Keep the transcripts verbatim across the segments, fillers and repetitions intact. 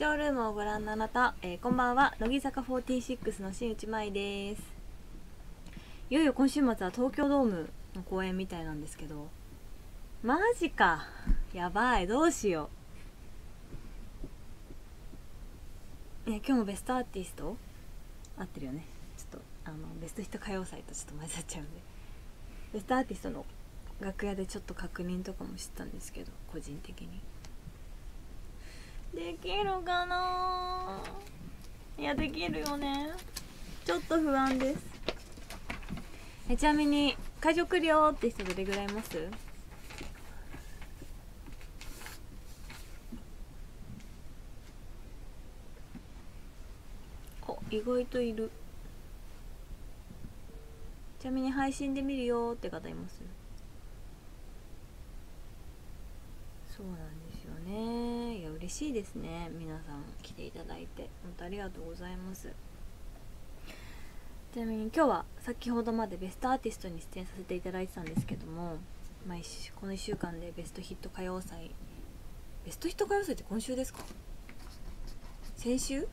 ショールームをご覧のあなた、えー、こんばんは。乃木坂フォーティーシックスの新内舞です。いよいよ今週末は東京ドームの公演みたいなんですけど、マジか、やばい、どうしよう。えー、今日もベストアーティスト合ってるよね。ちょっとあのベストヒット歌謡祭とちょっと混ざっちゃうんで、ベストアーティストの楽屋でちょっと確認とかもしてたんですけど、個人的にできるかな。いや、できるよね。ちょっと不安です。えちなみに会場来るよって人どれぐらいいます？お、意外といる。ちなみに配信で見るよって方います？そうなんですよね。いや、嬉しいですね。皆さん来ていただいて本当ありがとうございます。ちなみに今日は先ほどまでベストアーティストに出演させていただいてたんですけども、まあ、このいっしゅうかんでベストヒット歌謡祭、ベストヒット歌謡祭って今週ですか？先週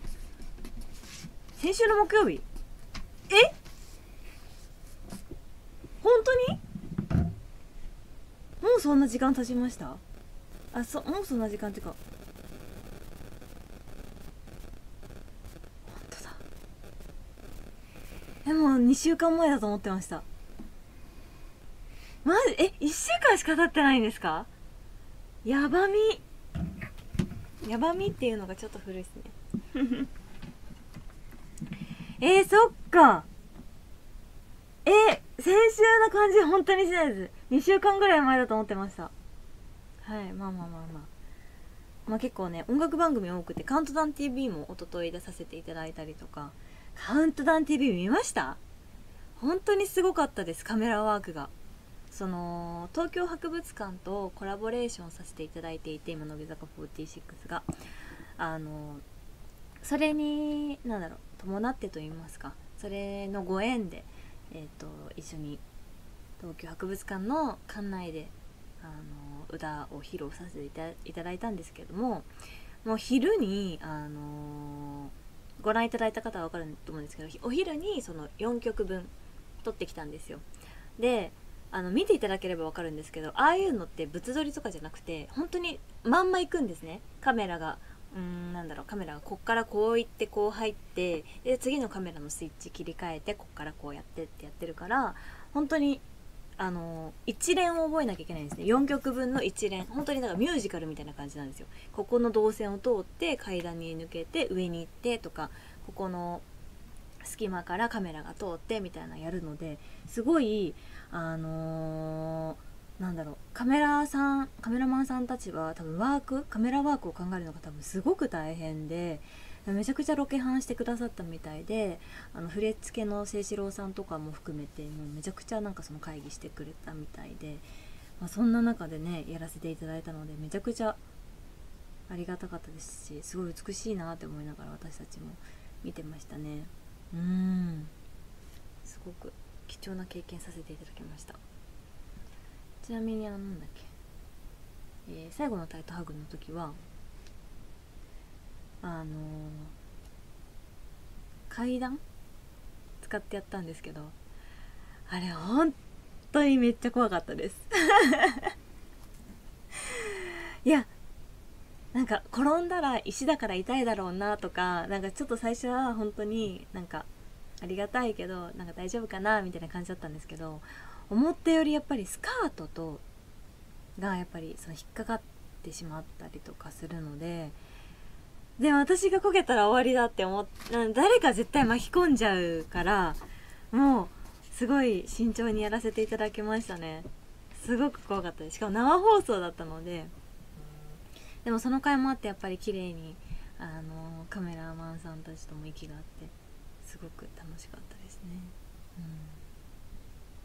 先週の木曜日？え、本当にもうそんな時間経ちました？あ、そもうそんな時間っていうか、本当だ。え、もうにしゅうかんまえだと思ってました。マジ？え、いっしゅうかんしか経ってないんですか？やばみやばみっていうのがちょっと古いですね。えー、そっか。え、先週の感じ本当にしないです。にしゅうかんぐらい前だと思ってました。はい、まあまあまあまあまあ、結構ね、音楽番組多くて、カウントダウン ティーブイ も一昨日出させていただいたりとか。カウントダウン ティーブイ 見ました？本当にすごかったです。カメラワークが、その東京博物館とコラボレーションさせていただいていて、今乃木坂フォーティーシックスがあのそれに何だろう、伴ってと言いますか、それのご縁で、えー、と一緒に東京博物館の館内であの歌を披露させていたいただいたんですけども、もう昼に、あのご覧いただいた方は分かると思うんですけど、お昼にそのよんきょくぶん撮ってきたんですよ。で、あの見ていただければ分かるんですけど、ああいうのって物撮りとかじゃなくて、本当にまんま行くんですね。カメラがうーんなんだろう、カメラがこっからこう行ってこう入って、で次のカメラのスイッチ切り替えて、こっからこうやってってやってるから、本当にあの一連を覚えなきゃいけないんですね。よんきょくぶんの一連、本当にだからミュージカルみたいな感じなんですよ。ここの動線を通って階段に抜けて上に行ってとか、ここの隙間からカメラが通ってみたいなやるので、すごいあのー、なんだろう、カメラさんカメラマンさんたちは多分ワークカメラワークを考えるのが多分すごく大変で、めちゃくちゃロケハンしてくださったみたいで、あの振付の清志郎さんとかも含めて、もうめちゃくちゃなんかその会議してくれたみたいで、まあ、そんな中でねやらせていただいたので、めちゃくちゃありがたかったですし、すごい美しいなって思いながら私たちも見てましたね。うーんすごく貴重な経験させていただきました。ちなみにあのなんだっけ、えー、最後のタイトハグの時はあのー、階段使ってやったんですけど、あれ本当にめっちゃ怖かったです。いや、なんか転んだら石だから痛いだろうなとか、なんかちょっと最初は本当になんかありがたいけど、なんか大丈夫かなみたいな感じだったんですけど、思ったよりやっぱりスカートとがやっぱりその引っかかってしまったりとかするので、で私がこけたら終わりだって思っ、誰か絶対巻き込んじゃうから、もうすごい慎重にやらせていただきましたね。すごく怖かったです。しかも生放送だったので、でもその回もあってやっぱり綺麗にあのカメラマンさんたちとも息があって、すごく楽しかったですね。うん、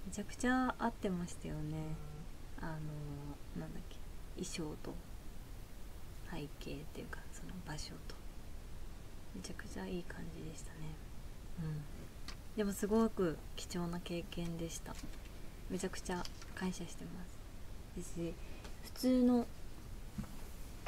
めちゃくちゃ合ってましたよね。あのなんだっけ、衣装と背景っていうかその場所と、めちゃくちゃいい感じでしたね。うん、でもすごく貴重な経験でした。めちゃくちゃ感謝してます。ですし、普通の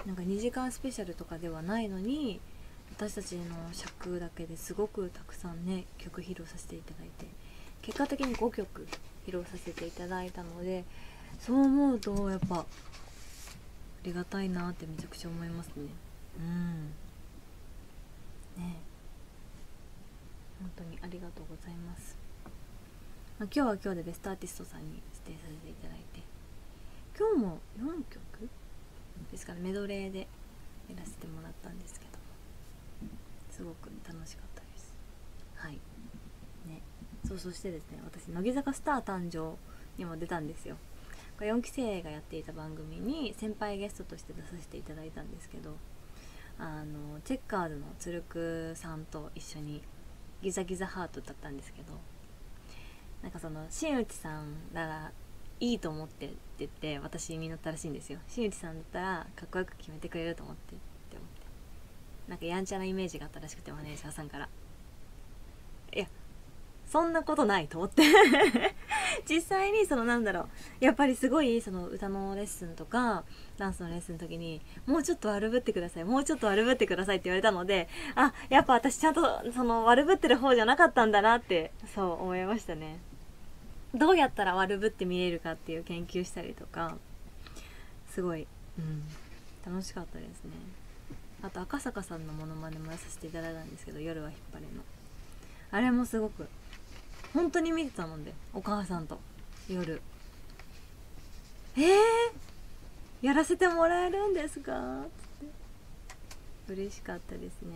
なんかにじかんスペシャルとかではないのに、私たちの尺だけですごくたくさんね曲披露させていただいて、結果的にごきょく披露させていただいたので、そう思うとやっぱありがたいなってめちゃくちゃ思いますね。うんね、本当にありがとうございます。まあ、今日は今日でベストアーティストさんに指定させていただいて、今日もよんきょくですからメドレーでやらせてもらったんですけど、すごく楽しかったです。はいね、そうそしてですね、私乃木坂スター誕生にも出たんですよ。これよんき生がやっていた番組に先輩ゲストとして出させていただいたんですけど、あのチェッカーズのつるくさんと一緒にギザギザハートだったんですけど、なんかその新内さんならいいと思ってって言って私に乗ったらしいんですよ。新内さんだったらかっこよく決めてくれると思ってって思って、なんかやんちゃなイメージがあったらしくて、マネージャーさんから。いやそんなことないと思って実際にそのなんだろう、やっぱりすごいその歌のレッスンとかダンスのレッスンの時に、もうちょっと悪ぶってくださいもうちょっと悪ぶってくださいって言われたので、あ、やっぱ私ちゃんとその悪ぶってる方じゃなかったんだなってそう思いましたね。どうやったら悪ぶって見えるかっていう研究したりとか、すごい、うん、楽しかったですね。あと赤坂さんのモノマネもやらさせていただいたんですけど、夜は引っ張れのあれもすごく本当に見てたもんで、お母さんと夜えー、やらせてもらえるんですかって嬉しかったですね。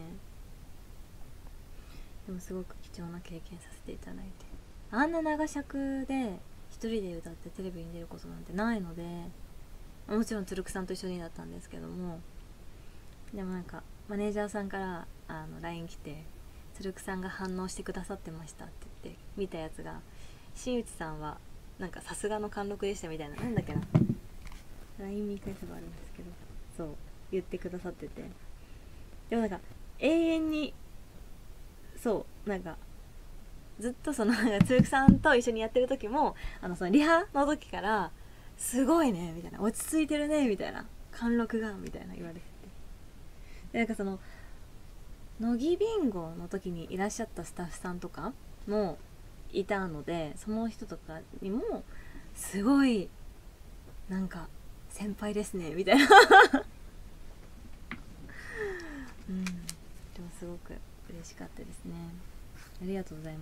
でもすごく貴重な経験させていただいて、あんな長尺で一人で歌ってテレビに出ることなんてないので、もちろんつるくさんと一緒にだったんですけども、でもなんかマネージャーさんからあの ライン 来て、つるくさんが反応してくださってましたって言って見たやつが、新内さんはなんかさすがの貫禄でしたみたいな、なんだっけな、 ライン 見返せばあるんですけど、そう言ってくださってて、でもなんか永遠にそうなんかずっとそのつるくさんと一緒にやってる時も、あのそのリハの時からすごいねみたいな、落ち着いてるねみたいな、貫禄がみたいな言われてて、でなんかその乃木ビンゴの時にいらっしゃったスタッフさんとかもいたので、その人とかにもすごいなんか先輩ですねみたいなうん、でもすごく嬉しかったですね。ありがとうございます。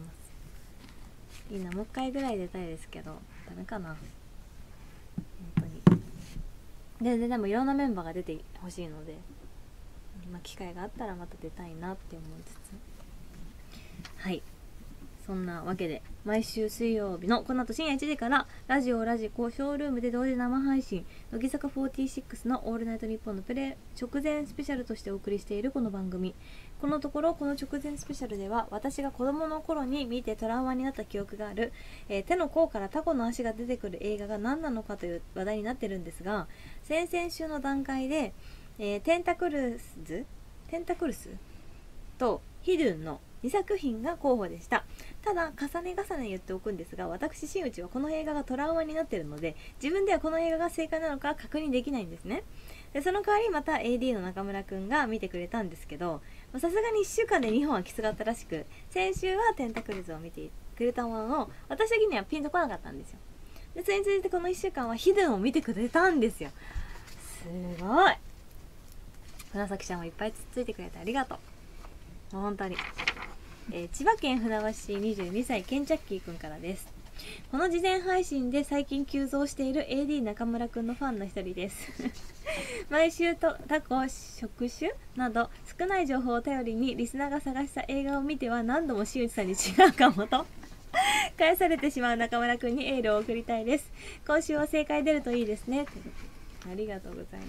いいな、もう一回ぐらい出たいですけどダメかな、本当に。でででもいろんなメンバーが出てほしいので、まあ、機会があったらまた出たいなって思いつつ、はい、そんなわけで毎週水曜日のこの後深夜いちじからラジオラジコショールームで同時生配信、乃木坂フォーティーシックスのオールナイトニッポンのプレ直前スペシャルとしてお送りしているこの番組。このところこの直前スペシャルでは、私が子供の頃に見てトラウマになった記憶がある、えー、手の甲からタコの足が出てくる映画が何なのかという話題になってるんですが、先々週の段階でえー、テンタクルステンタクルスとヒドゥンのにさく品が候補でした。ただ重ね重ね言っておくんですが、私新内はこの映画がトラウマになっているので、自分ではこの映画が正解なのか確認できないんですね。でその代わりまた エーディー の中村くんが見てくれたんですけど、さすがにいっしゅうかんでにほんはきつかったらしく、先週はテンタクルズを見てくれたものの、私的にはピンとこなかったんですよ。でそれについてこのいっしゅうかんはヒドゥンを見てくれたんですよ。すごい、船崎ちゃんもいっぱいつっついてくれてありがとう本当に。えー、千葉県船橋市にじゅうにさいケンチャッキーくんからです。この事前配信で最近急増している エーディー 中村くんのファンの一人です毎週とタコ、触手など少ない情報を頼りにリスナーが探した映画を見ては、何度も新内さんに違うかもと返されてしまう中村くんにエールを送りたいです。今週は正解出るといいですね。ありがとうございます。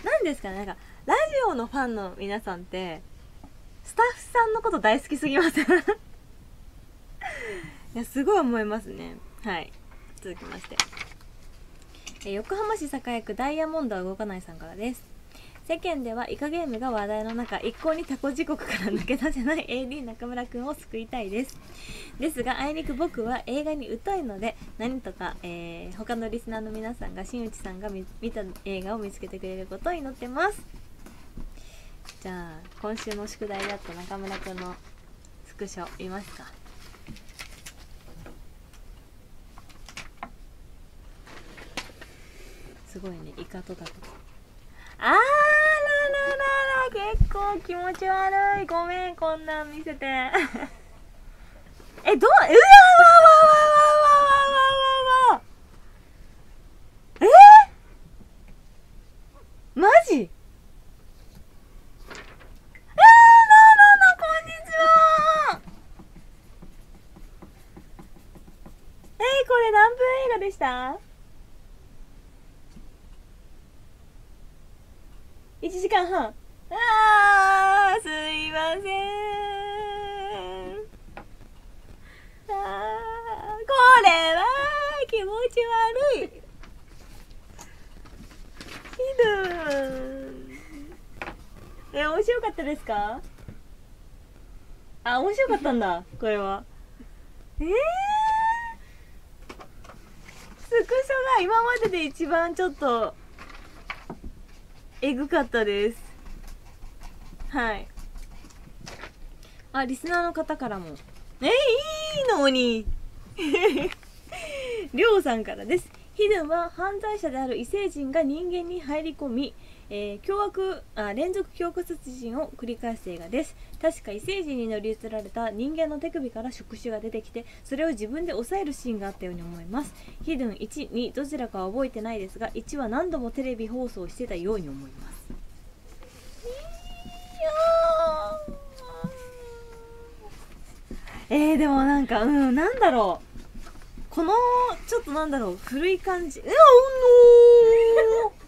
なんですかね、なんかラジオのファンの皆さんってスタッフさんのこと大好きすぎますいやすごい思いますね。はい、続きまして、え横浜市栄区ダイヤモンドは動かないさんからです。 世間ではイカゲームが話題の中、一向にタコ地獄から抜け出せない エーディー 中村くんを救いたいです。ですがあいにく僕は映画に疎いので、何とか、えー、他のリスナーの皆さんが新内さんが 見, 見た映画を見つけてくれることを祈ってます。じゃあ今週の宿題だった中村くんのスクショ見ますか。すごいね、イカとかとあーらららら、結構気持ち悪い。ごめん、こんなん見せてえ、どう、うわわわわわわわわわわ、えー、マジ？えー、ななな、こんにちは。えー、これ何分映画でした？いちじかんはん。あー、すいません。あー、これは気持ち悪い。ひどい。え、面白かったですか？あ、面白かったんだ、これは。えー、スクショが今までで一番ちょっとえぐかったです。はい。あ、リスナーの方からもえ、いいのにりょうさんからです。ヒドゥンは犯罪者である異星人が人間に入り込み、えー、凶悪あ連続凶悪殺人を繰り返す映画です。確か異星人に乗り移られた人間の手首から触手が出てきて、それを自分で押さえるシーンがあったように思います。ヒドゥンいち、にどちらかは覚えてないですが、いちは何度もテレビ放送してたように思います。えー、でもなんか、うん、なんだろう、このちょっとなんだろう、古い感じ、うわ、うのー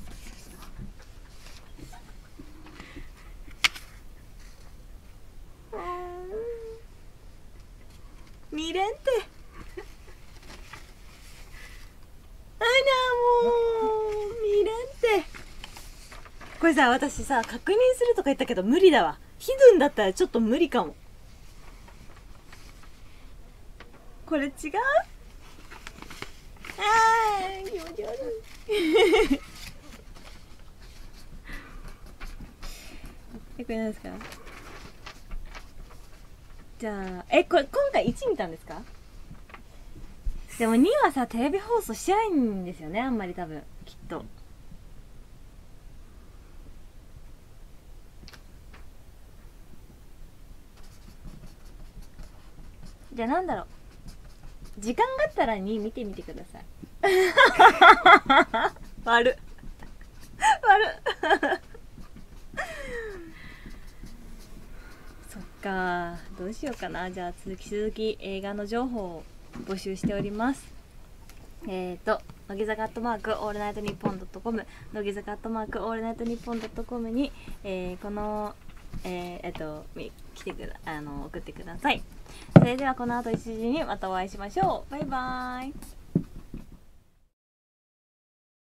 見れんてあら、もう見れんて。これさ、私さ、確認するとか言ったけど無理だわ。ヒドゥンだったらちょっと無理かも。これ違う？あー、気持ち悪いえ、これ何ですか？じゃあ、え、これ今回いち見たんですか？でもにはさ、テレビ放送してないんですよね、あんまり多分、きっと。じゃあなんだろう、時間があったらに見てみてください悪っ悪っそっか、どうしようかな。じゃあ続き続き映画の情報を募集しております。えーと乃木坂アットマークオールナイトニッポンドットコム、乃木坂アットマークオールナイトニッポンドットコムに、えー、このえー、えっと来てくだあの送ってください。それではこの後いちじにまたお会いしましょう。バイバーイ。